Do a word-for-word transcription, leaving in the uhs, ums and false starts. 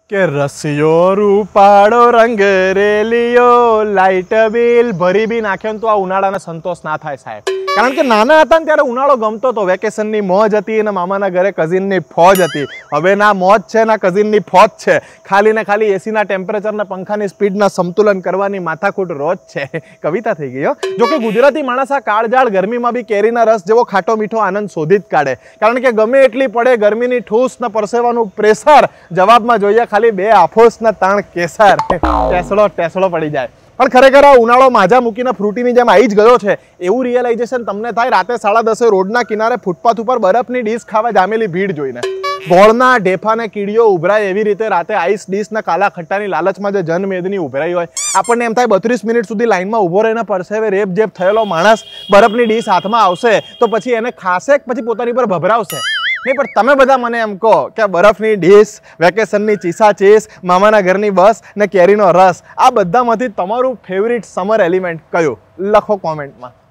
કે રસિયો રૂપાળો રંગ રેલિયો light bill ભરી બી નાખ્યો ને તો આ ઉનાળાને સંતોષ ના થાય સાહેબ. કારણ કે નાના હતા ને ત્યારે ઉનાળો ગમતો હતો, વેકેશનની મોજ હતી અને મામાના ઘરે કઝિનની ફોજ હતી. હવે ના મોજ છે ના કઝિનની ફોજ છે, ખાલી ને ખાલી એસીના ટેમ્પરેચર ને પંખાની સ્પીડના સમતુલન કરવાની માથાકૂટ રોજ છે. કવિતા થઈ ગઈ હો. જોકે ગુજરાતી માણસ આ કાળજાળ ગરમીમાં બી કેરીના રસ જેવો ખાટો મીઠો આનંદ શોધી જ કાઢે. કારણ કે ગમે એટલી પડે ગરમીની ઠૂસ ને પરસેવાનું પ્રેશર, જવાબમાં જોઈએ ખાલી બે આફોસ ના તાણ કેસર. ટેસડો ટેસડો પડી જાય. પણ ખરેખર આ ઉનાળો માજા મૂકીને ફ્રૂટીની જેમ આવી જ ગયો છે એવું રિયલાઇઝેશન તમને થાય રાતે સાડા દસે રોડના કિનારે ફૂટપાથ ઉપર બરફની ડીશ ખાવા જામેલી ભીડ જોઈને. ગોળના ઢેફાને કીડીઓ ઉભરાય એવી રીતે રાતે આઈસ ડીશના કાલા ખટ્ટાની લાલચમાં જે જનમેદની ઉભરાઈ હોય, આપણને એમ થાય બત્રીસ મિનિટ સુધી લાઈનમાં ઊભો રહીને પરસેવે રેપ જેપ થયેલો માણસ બરફની ડીશ હાથમાં આવશે તો પછી એને ખાશે કે પછી પોતાની પર ભભરાવશે? નહીં, પણ તમે બધા મને એમ કહો કે બરફની ડીશ, વેકેશનની ચીસા ચીસ, મામાના ઘરની બસ ને કેરીનો રસ, આ બધામાંથી તમારું ફેવરિટ સમર એલિમેન્ટ કયું? લખો કોમેન્ટમાં.